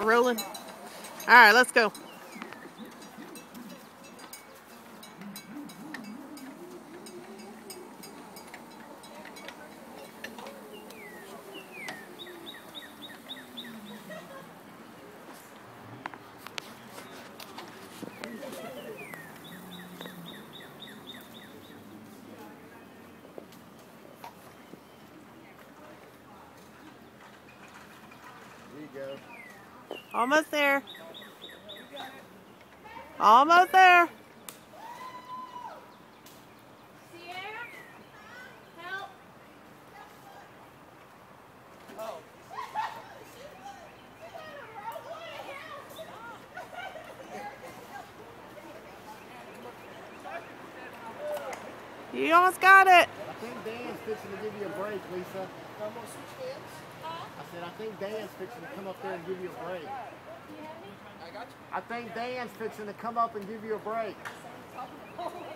We're rolling. All right, let's go. There you go. Almost there. Almost there. Sierra, help. Oh. You almost got it. I think Dan's fixing to give you a break, Lisa. I said, I think Dan's fixing to come up there and give you a break. I think Dan's fixing to come up and give you a break.